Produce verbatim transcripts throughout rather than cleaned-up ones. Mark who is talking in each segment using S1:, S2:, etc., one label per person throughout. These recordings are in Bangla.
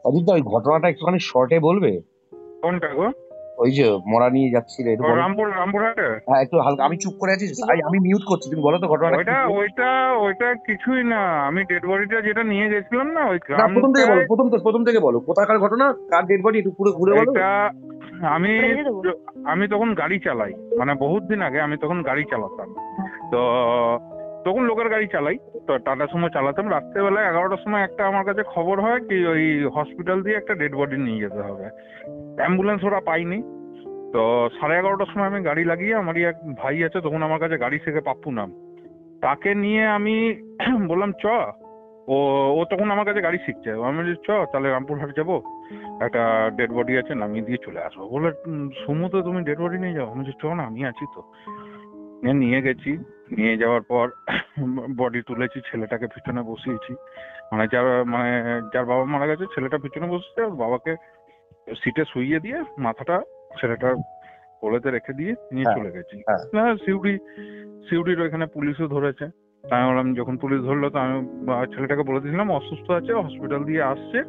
S1: অজিতদা ওই ঘটনাটা একটুখানি শর্টে বলবে?
S2: কোনটা গো?
S1: ওই যে মরা নিয়ে যাচ্ছিলে, একটু
S2: ও
S1: বলো।
S2: রামপুর রামপুরহাটে?
S1: হ্যাঁ, একটু হালকা, আমি চুপ করে আছি। আই- আমি মিউট করছি, তুমি বলো তো ঘটনাটা কি
S2: ওইটা
S1: ছিল।
S2: ওইটা ওইটা কিছুই না। আমি ডেড বডিটা যেটা নিয়ে গেছিলাম না ওই
S1: না, প্রথম থেকে বলো,
S2: গ্রামটায়।
S1: প্রথম থেকে প্রথম থেকে বলো, কোথাকার ঘটনা, কার ডেড বডি, একটু পুরো ঘুরে বলো।
S2: এটা আমি আমি তখন গাড়ি চালাই, মানে বহুত দিন আগে আমি তখন গাড়ি চালাতাম। তো তখন লোকের গাড়ি চালাই। তো টাটার সময় চালাতাম। রাত্রেবেলায় এগারোটার সময় একটা আমার কাছে খবর হয় কি ওই হসপিটাল দিয়ে একটা ডেড বডি নিয়ে যেতে হবে। অ্যাম্বুলেন্স ওরা পাইনি। তো সাড়ে এগারোটার সময় আমি গাড়ি লাগিয়ে, আমারই এক ভাই আছে তখন আমার কাছে গাড়ি শেখে, পাপ্পু নাম, তাকে নিয়ে আমি বললাম চ। ও ও তখন আমার কাছে গাড়ি শিখছে। আমি বলছি চ তাহলে রামপুরহাট যাবো, একটা ডেড বডি আছে, নামিয়ে দিয়ে চলে আসবো। বলে সুমু তো তুমি ডেড বডি নিয়ে যাও। আমি বলছি চ না, আমি আছি তো। নিয়ে গেছি। নিয়ে যাওয়ার পর বডি তুলেছি, ছেলেটাকে পিছনে বসিয়েছি, মানে যার মানে যার বাবা মারা গেছে ছেলেটা পিছনে বসেছে, আর বাবাকে সিটে শুইয়ে দিয়ে মাথাটা ছেলেটার কোলেতে রেখে দিয়ে নিয়ে
S1: হ্যাঁ,
S2: চলে গেছি।
S1: হ্যাঁ,
S2: না সিউড়ি সিউড়ির ওইখানে পুলিশও ধরেছে। তাই আমি বললাম যখন পুলিশ ধরলো তো আমি ছেলেটাকে বলে দিয়েছিলাম অসুস্থ আছে, হসপিটাল দিয়ে আসছে,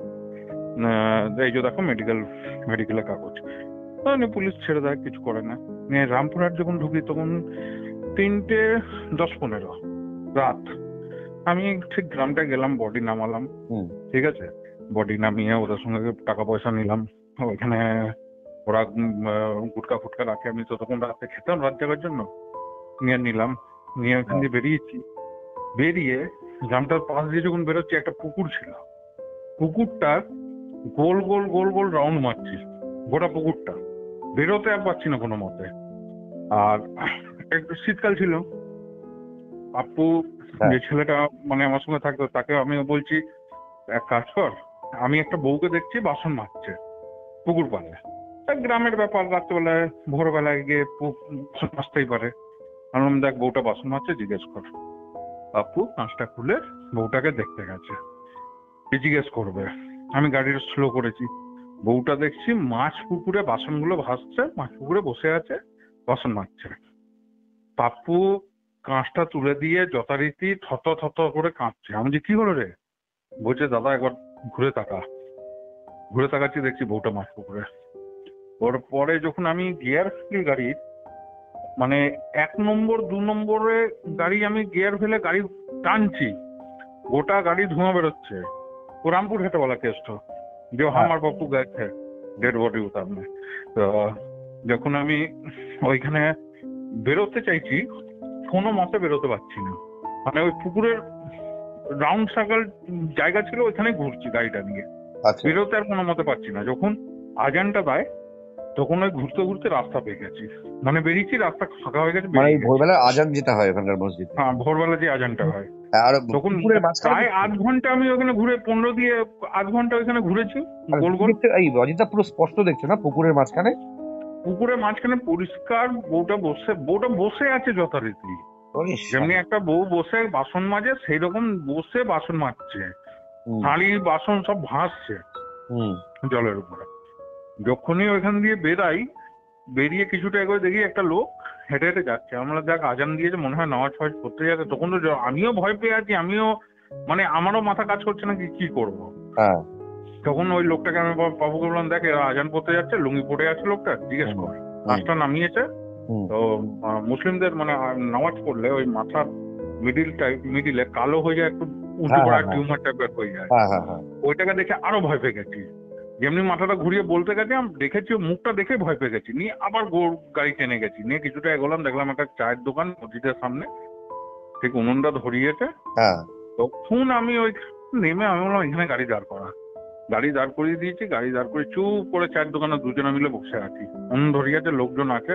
S2: এই যে দেখো মেডিকেল মেডিকেলের কাগজ। তাহলে পুলিশ ছেড়ে দেয়, কিছু করে না। নিয়ে রামপুরহাট যখন ঢুকি তখন তিনটে দশ পনেরো রাত। আমি ঠিক গ্রামটা গেলাম, বডি নামালাম।
S1: হুম,
S2: ঠিক আছে, বডি নামিয়ে ওদের সঙ্গে টাকা পয়সা নিলাম। ওইখানে ওরা গুটকা ফুটকা রাখে, আমি তো তখন রাতে খেতাম রাত জাগার জন্য, নিয়ে নিলাম। নিয়ে ওখান
S1: হ্যাঁ,
S2: দিয়ে বেরিয়েছি। বেরিয়ে গ্রামটার পাশ দিয়ে যখন বেরোচ্ছি একটা পুকুর ছিল। পুকুরটার গোল গোল গোল গোল রাউন্ড মারছি গোটা পুকুরটা, বেরোতে আর পারছি না কোনো মতে। আর একটু শীতকাল ছিল। আপু
S1: হ্যাঁ,
S2: যে ছেলেটা মানে আমার সঙ্গে থাকতো তাকে আমি বলছি এক কাজ কর, আমি একটা বউকে দেখছি বাসন মাজছে পুকুর পাড়ে। গ্রামের ব্যাপার, রাত্রেবেলায় ভোরবেলায় গিয়ে বাসন মাজতেই পারে। আমি দেখ বউটা বাসন মাজছে, জিজ্ঞেস কর। আপু কাঁচটা খুলে বউটাকে দেখতে গেছে, জিজ্ঞেস করবে। আমি গাড়িটা স্লো করেছি। বউটা দেখছি মাছ পুকুরে বাসনগুলো ভাসছে, মাছ পুকুরে বসে আছে, বাসন মাজছে। পাপ্পু কাঁচটা তুলে দিয়ে যথারীতি থত থত করে কাঁদছে। আমি যে কি হলো রে? বলছে দাদা একবার ঘুরে তাকা। ঘুরে তাকাচ্ছি, দেখছি বউটা মাছ পুকুরে। ওর পরে যখন আমি গিয়ার ফেলি গাড়ির, মানে এক নম্বর দু নম্বরে গাড়ি আমি গিয়ার ফেলে গাড়ি টানছি, গোটা গাড়ি ধোঁয়া বেরোচ্ছে। वो रामपुर हेटे वाला केस तो जो
S1: হ্যাঁ,
S2: हमार पप्पू गए थे डेड बॉडी उतारने। তো যখন আমি ওইখানে বেরোতে চাইছি কোনো মতে বেরোতে পারছি না, মানে ওই পুকুরের রাউন্ড সার্কেল জায়গা ছিল, ওইখানে ঘুরছি গাড়িটা নিয়ে,
S1: আচ্ছা।
S2: বেরোতে আর কোনো মতে পারছি না। যখন আজানটা দেয় তখন ওই ঘুরতে ঘুরতে রাস্তা পেয়ে গেছি, মানে বেরিয়েছি, রাস্তা ফাঁকা হয়ে গেছে,
S1: মানে ওই
S2: বেরিয়ে গেছি।
S1: ভোরবেলা আজান যেটা হয় ওখানকার মসজিদে।
S2: হ্যাঁ ভোরবেলা যে আজানটা হয়
S1: আর
S2: তখন
S1: পুকুরের মাঝখানে
S2: প্রায়
S1: দেখছো?
S2: আধ ঘন্টা আমি ওখানে ঘুরে, পনেরো দিয়ে আধ ঘন্টা ওইখানে ঘুরেছি
S1: মানে
S2: গোল
S1: কি
S2: গোল।
S1: দেখছো, এই অজিতদা পুরো স্পষ্ট দেখছো না পুকুরের মাঝখানে?
S2: পুকুরের মাঝখানে পরিষ্কার, বউটা বসে বউটা বসে আছে যথারীতি,
S1: ওরে
S2: যেমনি
S1: শালা।
S2: একটা বউ বসে বাসন মাজে সেই রকম বসে বাসন মাজছে।
S1: হুম,
S2: হাঁড়ি বাসন সব ভাসছে
S1: হুম,
S2: জলের উপরে। যখনই ওইখান দিয়ে বেরাই, বেরিয়ে কিছুটা এগোয় দেখি একটা লোক হেঁটে হেঁটে যাচ্ছে। আমরা দেখ আজান দিয়েছে, মনে হয় নামাজ ফাজ করতে যাচ্ছে। তখন তো জ- আমিও ভয় পেয়ে আছি, আমিও মানে আমারও মাথা কাজ করছে না কি কি করবো।
S1: হ্যাঁ,
S2: তখন ওই লোকটাকে আমি বাবু- বাবুকে বললাম দেখ এরা আজান পড়তে যাচ্ছে, লুঙ্গি পড়ে আছে লোকটা, জিজ্ঞেস
S1: হুম,
S2: কর।
S1: হুম,
S2: কাজটা নামিয়েছে।
S1: হুম,
S2: তো আহ, মুসলিমদের মানে আহ, নামাজ পড়লে ওই মাথার মিডিল টাইপ মিডিলে কালো হয়ে যায়, একটু উঁচু
S1: হ্যাঁ, হ্যাঁ,
S2: পড়া
S1: হ্যাঁ,
S2: টিউমার টাইপের হয়ে যায়।
S1: হ্যাঁ, হ্যাঁ, হ্যাঁ,
S2: ওইটাকে দেখে আরো ভয় পেয়ে গেছি। যেমনি মাথাটা ঘুরিয়ে বলতে গেছে আমি দেখেছি, ও মুখটা দেখে ভয় পেয়ে গেছি। নিয়ে আবার গোর গাড়ি টেনে গেছি, নিয়ে কিছুটা এগোলাম, দেখলাম একটা চায়ের দোকান মসজিদের সামনে, ঠিক উনুনটা ধরিয়েছে।
S1: হ্যাঁ,
S2: তখন আমি ওই নেমে আমি বললাম এখানে গাড়ি দাঁড় করা। গাড়ি দাঁড় করিয়ে দিয়েছি, গাড়ি দাঁড় করে চুপ করে চায়ের দোকানে দুজনে মিলে বসে আছি। উনুন ধরিয়েছে, লোকজন আছে,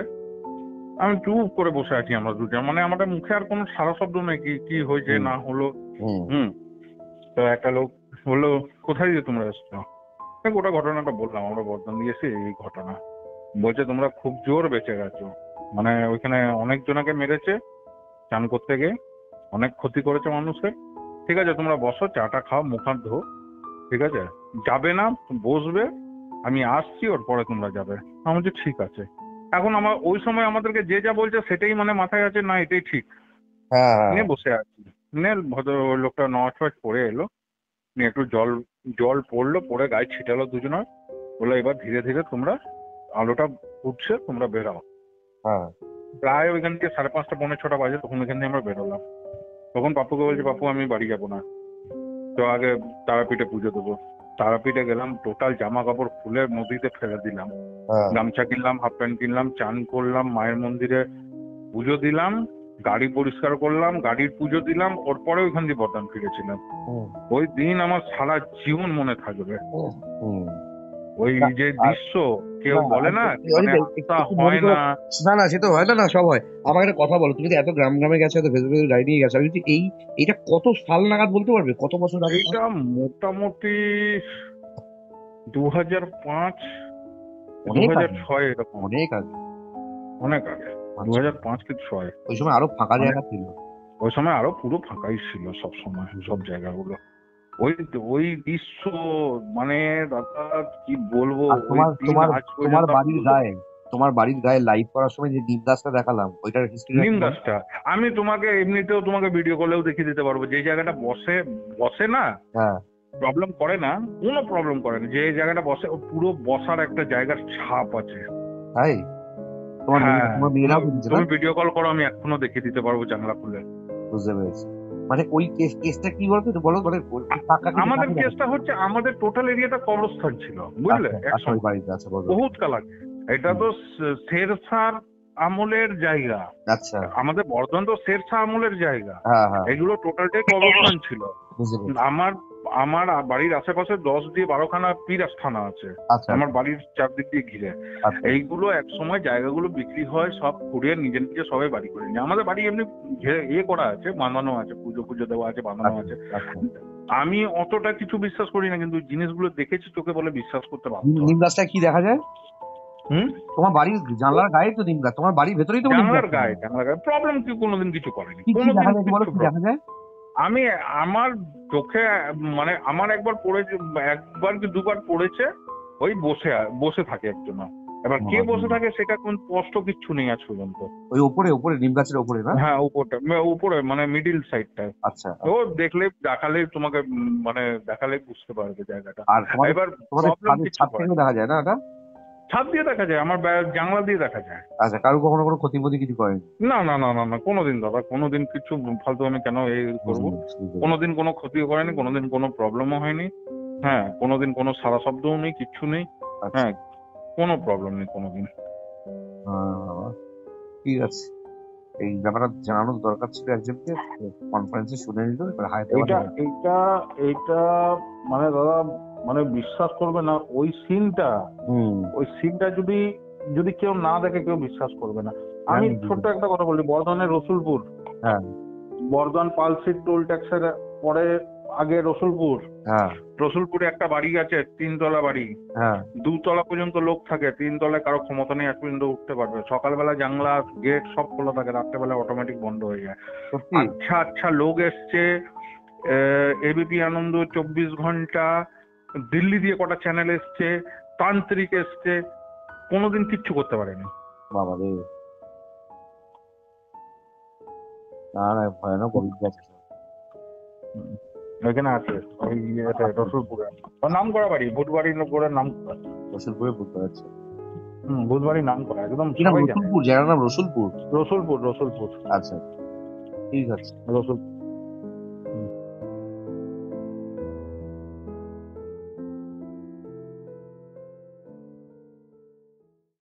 S2: আমি চুপ করে বসে আছি আমরা দুজন, মানে আমাদের মুখে আর কোনো সারা শব্দ নেই, কি কি হয়েছে
S1: হুম,
S2: না হলো।
S1: হুম,
S2: হুম। তো একটা লোক বললো কোথায় দিয়ে তোমরা এসছো? গোটা ঘটনাটা বললাম, আমরা বর্ধমান দিয়েছি এই ঘটনা। বলছে তোমরা খুব জোর বেঁচে গেছো, মানে ওইখানে অনেক জনাকে মেরেছে চান করতে গিয়ে, অনেক ক্ষতি করেছে মানুষের। ঠিক আছে তোমরা বসো, চাটা খাও, মুখ হাত ধো, ঠিক আছে, যাবে না, বসবে, আমি আসছি, ওর পরে তোমরা যাবে। আমি বলছি ঠিক আছে। এখন আমার ওই সময় আমাদেরকে যে যা বলছে সেটাই মানে মাথায় আছে, না এটাই ঠিক।
S1: হ্যাঁ, হ্যাঁ,
S2: নিয়ে বসে আছি। নিয়ে ভদ্র ওই লোকটা নামাজ ফাজ পড়ে এলো, নিয়ে একটু জল জল পড়লো, পড়ে গায়ে ছিটালো দুজনের, বলে এবার ধীরে ধীরে তোমরা আলোটা উঠছে তোমরা বেরাও।
S1: হ্যাঁ
S2: প্রায় ওইখান থেকে সাড়ে পাঁচটা পৌনে ছটা বাজে, তখন ওইখান থেকে আমরা বেরোলাম। তখন পাপ্পুকে বলছি, পাপ্পু আমি বাড়ি যাবো না, তো আগে তারাপীঠে পুজো দেবো। তারাপীঠে গেলাম, টোটাল জামা কাপড় খুলে নদীতে ফেলে দিলাম,
S1: হ্যাঁ
S2: গামছা কিনলাম, হাফ প্যান্ট কিনলাম, চান করলাম, মায়ের মন্দিরে পুজো দিলাম, গাড়ি পরিষ্কার করলাম, গাড়ির পুজো দিলাম, ওর পরে ওইখান দিয়ে বর্ধমান ফিরেছিলাম।
S1: হুম,
S2: ওই দিন আমার সারা জীবন মনে থাকবে।
S1: হুম, হুম।
S2: ওই
S1: না,
S2: যে
S1: আর
S2: দৃশ্য কেউ
S1: না,
S2: বলে না,
S1: আর-
S2: মানে
S1: অরিন্দম, একটু
S2: আত্মা
S1: একটু মনে
S2: হয়
S1: করো।
S2: না।
S1: না না, সে তো হয় না, না সব হয়। আমাকে একটা কথা বলো, তুমি তো এত গ্রাম গ্রামে গেছো, এত ভেতরে ভেতরে গাড়ি নিয়ে গেছো, আমি বলছি, এই এটা কত সাল নাগাদ বলতে পারবে, কত বছর আগে?
S2: এইটা মোটামুটি দু হাজার পাঁচ দু
S1: অনেক
S2: হাজার
S1: আগে,
S2: ছয় এরকম,
S1: অনেক আগে।
S2: অনেক আগে, দু
S1: আচ্ছা,
S2: হাজার পাঁচ কি ছয়।
S1: ওই সময় আরো ফাঁকা
S2: মানে
S1: জায়গা ছিল।
S2: ওই সময় আরো পুরো ফাঁকাই ছিল সব সময়, সব জায়গাগুলো। ওই ওই দৃশ্য, মানে দাদা কি বলবো,
S1: আর
S2: ওই
S1: তোমার
S2: দিন
S1: তোমার
S2: আজ
S1: তোমার
S2: পর্যন্ত আমি
S1: বাড়ির
S2: ভুলতে
S1: গায়ে,
S2: পারি না।
S1: তোমার বাড়ির গায়ে লাইভ করার সময় যে নিম গাছটা দেখালাম, ওইটার হিস্ট্রিটা
S2: নিম
S1: কি বলো?
S2: গাছটা আমি তোমাকে এমনিতেও তোমাকে ভিডিও কলেও দেখিয়ে দিতে পারবো। যে জায়গাটা বসে বসে না,
S1: হ্যাঁ,
S2: প্রবলেম করে না, কোনো প্রবলেম করে না, যে জায়গাটা বসে ও পুরো বসার একটা জায়গার ছাপ আছে।
S1: তাই? তোমার মেয়ে,
S2: হ্যাঁ,
S1: তোমার মেয়েরাও
S2: তোমার-
S1: কিনছে না?
S2: তুমি ভিডিও কল করো, আমি এখনো দেখিয়ে দিতে পারবো জানলা খুলে।
S1: বুঝতে পেরেছি। মানে ওই কেস কেসটা কি বলতো, একটু বলো, মানে ওই
S2: আ-
S1: কাকা কিন্তু
S2: আমাদের
S1: কাকে
S2: কেসটা হচ্ছে, আমাদের টোটাল এরিয়াটা কবরস্থান ছিল, বুঝলে,
S1: আচ্ছা
S2: এক
S1: আচ্ছা, ওই
S2: সময়
S1: বাড়িতে আছে, বলো।
S2: বহুত কাল আগে। এটা তো শ- শেরশার আমলের জায়গা,
S1: আচ্ছা,
S2: আমাদের বর্ধমান তো শেরশাহ আমলের জায়গা।
S1: হ্যাঁ হ্যাঁ,
S2: এগুলো টোটালটাই কবরস্থান ছিল।
S1: বুঝতে পেরেছি।
S2: আমার আমার বাড়ির আশেপাশে দশ দিয়ে বারোখানা পীর আস্থানা আছে,
S1: আচ্ছা
S2: আমার বাড়ির চারদিক দিয়ে ঘিরে।
S1: আচ্ছা,
S2: এইগুলো এক সময় জায়গাগুলো বিক্রি হয়, সব কুড়িয়ে নিজে নিজে সবাই বাড়ি করে নিয়ে। আমাদের বাড়ি এমনি ঘে- ইয়ে করা আছে, বানানো আছে, পুজো পুজো দেওয়া আছে, বানানো আছে।
S1: আচ্ছা আচ্ছা।
S2: আমি অতটা কিছু বিশ্বাস করি না, কিন্তু জিনিসগুলো দেখেছি চোখে, বলে বিশ্বাস করতে বাধ্য
S1: নিম নিম
S2: হয়।
S1: গাছটা কি দেখা যায়?
S2: হুম,
S1: তোমার বাড়ির জানলার গায়ে তো নিম গাছ, তোমার বাড়ির ভেতরেই তো নিম গাছ
S2: জানলার
S1: ছিল।
S2: গায়ে, জানলার গায়ে প্রবলেম কি কোনোদিন কিছু করেনি,
S1: কি কি
S2: কোনোদিন
S1: দেখা যায় বলো,
S2: কিছু
S1: কি
S2: problem।
S1: দেখা যায়?
S2: আমি আমার চোখে, মানে আমার একবার পড়েছে, একবার কি দুবার পড়েছে, ওই বসে বসে থাকে একজন। এবার কে বসে থাকে সেটা কোন স্পষ্ট কিচ্ছু নেই আজ পর্যন্ত।
S1: ওই ওপরে ওপরে নিম গাছের ওপরে না?
S2: হ্যাঁ উপরটা, উপরে মানে মিডিল সাইডটায়।
S1: আচ্ছা,
S2: ও দেখলে দেখালে তোমাকে, উম, মানে দেখালে বুঝতে পারবে জায়গাটা।
S1: আর তোমাদের
S2: এবার
S1: তোমাদের
S2: প্রবলেম
S1: ছাদের
S2: কিছু
S1: ছাদ
S2: করে
S1: থেকেও
S2: না।
S1: দেখা যায় না ওটা?
S2: ছাদ দিয়ে দেখা যায়, আমার বা- জানলা দিয়ে দেখা যায়।
S1: আচ্ছা, কারো কখনো কোনো ক্ষতি ফতি কিছু করেনি?
S2: না না না না না, কোনোদিন দাদা, কোনোদিন কিছু ফালতু আমি কেন এই করবো।
S1: বুঝতে পেরেছি, বুঝতে পেরেছি।
S2: কোনোদিন কোনো ক্ষতিও করেনি, কোনোদিন কোনো প্রবলেমও হয়নি। হ্যাঁ, কোনোদিন কোনো সারা শব্দও নেই, কিচ্ছু নেই।
S1: আচ্ছা,
S2: হ্যাঁ, কোনো প্রবলেম নেই কোনোদিন।
S1: আহ, ঠিক আছে। এই ব্যাপারটা জানানোর দরকার ছিল একজনকে, কনফারেন্সে শুনে নিল, এবার
S2: এইটা
S1: হায়দ্রাবাদে।
S2: এইটা এইটা মানে দাদা, মানে বিশ্বাস করবে না, ওই সিনটা,
S1: হুম,
S2: ওই সিনটা যদি যদি কেউ না দেখে কেউ বিশ্বাস করবে না। আমি
S1: জানি,
S2: ছোট্ট
S1: বুঝেছি।
S2: একটা কথা বলি, বর্ধমানের রসুলপুর,
S1: হ্যাঁ
S2: বর্ধমান পালসিট টোল ট্যাক্সের পরে আগে রসুলপুর,
S1: হ্যাঁ
S2: রসুলপুরে একটা বাড়ি আছে, তিনতলা বাড়ি,
S1: হ্যাঁ,
S2: দুতলা পর্যন্ত লোক থাকে, তিনতলায় কারো ক্ষমতা নেই এক পর্যন্ত উঠতে পারবে। সকালবেলা জানলা গেট সব খোলা থাকে, রাত্রেবেলা অটোমেটিক বন্ধ হয়ে যায়।
S1: সত্যি।
S2: আচ্ছা আচ্ছা লোক এসছে, এবিপি আনন্দ, চব্বিশ ঘন্টা, দিল্লি দিয়ে কটা চ্যানেল এসছে, তান্ত্রিক এসছে, কোনোদিন কিচ্ছু করতে পারেনি।
S1: বাবা রে, না না, ভয়ানক অভিজ্ঞতা আছে সব।
S2: হুম। ওইখানে আছে, ওই ইয়েতে রসুলপুরে ওর নাম করা বাড়ি, ভূতবাড়ি করে নাম করা।
S1: রসুলপুরে বুঝতে পারছি।
S2: হম, ভূতবাড়ি নাম করা, একদম
S1: কি নাম?
S2: সবাই জানে।
S1: রসুলপুর, জায়গার নাম রসুলপুর?
S2: রসুলপুর, রসুলপুর,
S1: আচ্ছা, ঠিক আছে।
S2: রসুলপুর।